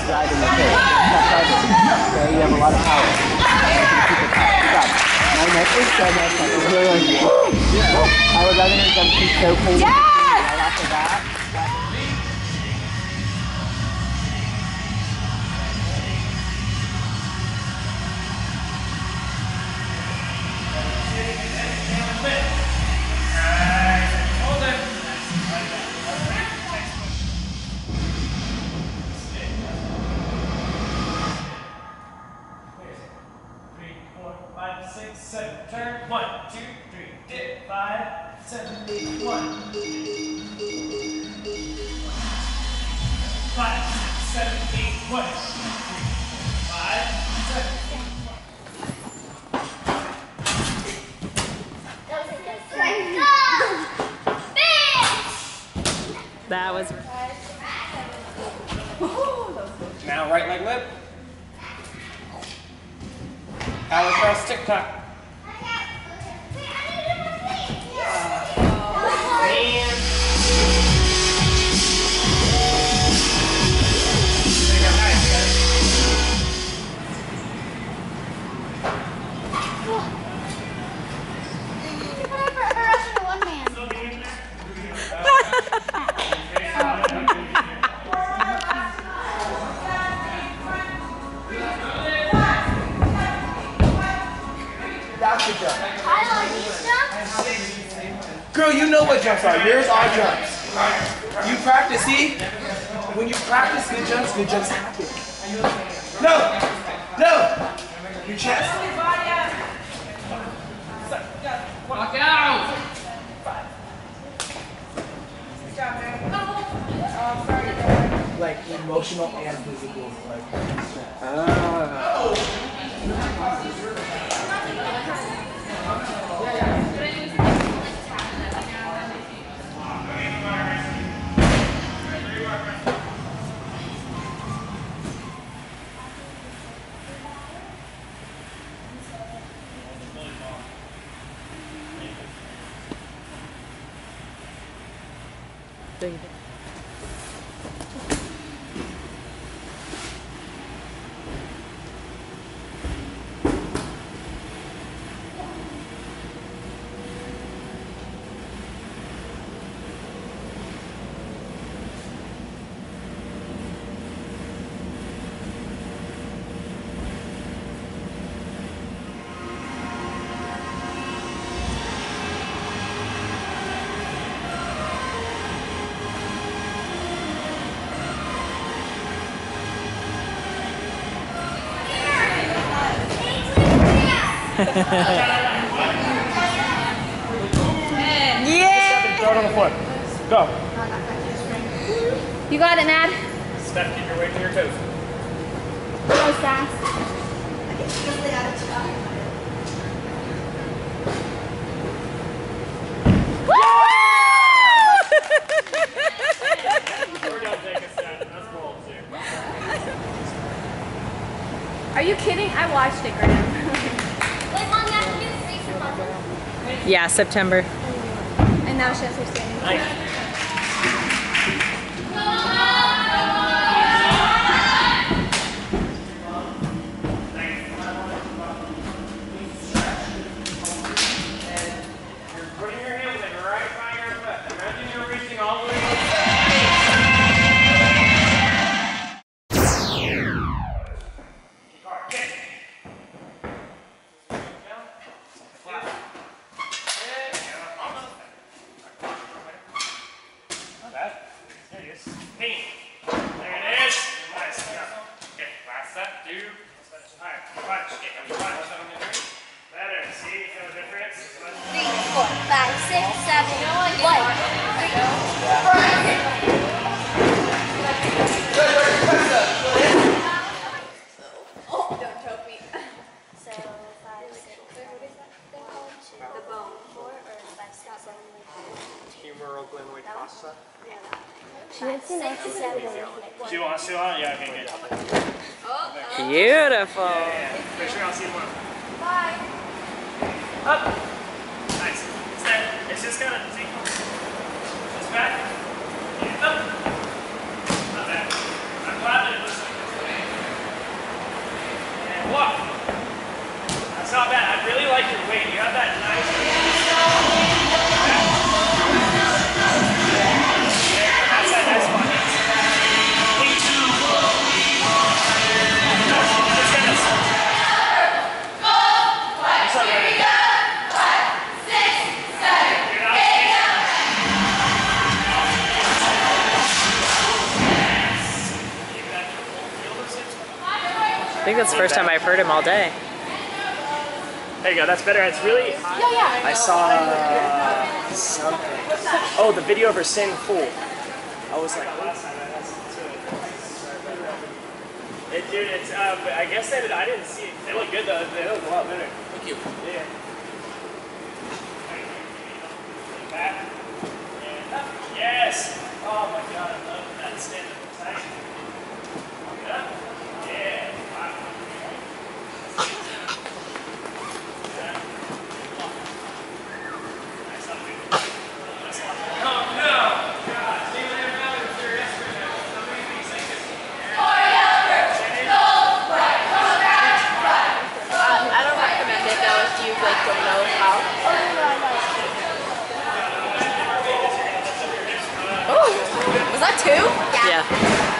driving the cage. Stop driving. Okay, you have a lot of power. Keep it tight. Good job. My neck is so much like really like, yeah. I would rather than jump to so cold. Yes! Right after that. Turn 1, 2, 3, dip 5, 7, 8, 1. 5, 6, 7, 8, 1. 5, 7, 8, 1. That was. Now right leg whip. Power cross TikTok. Girl, you know what jumps are. Yours are jumps. You practice, see? When you practice good jumps happen. No! No! Your chest. Walk out! Like emotional and physical. Like, Thank you. Yeah! Throw it on the floor. Go. You got it, Nad. Steph, keep your weight to your toes. Go fast. Are you kidding? I watched it, Graham. Yeah, September. And now chefs are standing. Nice. She wants to? Yeah, okay, good. Beautiful. Make sure I'll see you tomorrow. Bye. Up. Nice. It's just kind of, see? Just back. Up. Not bad. I'm glad that it looks like this. think that's the first time I've heard him all day. There you go, that's better. It's really high. I saw something. Oh, the video of her singing Fool. I was like, dude, it's, I guess that I didn't see it. They look good though. They look a lot better. Thank you. Yeah. Back. And up. Yes. Oh my god, I love that stand up tight. Up. Yeah. Wow. Was that two? Yeah.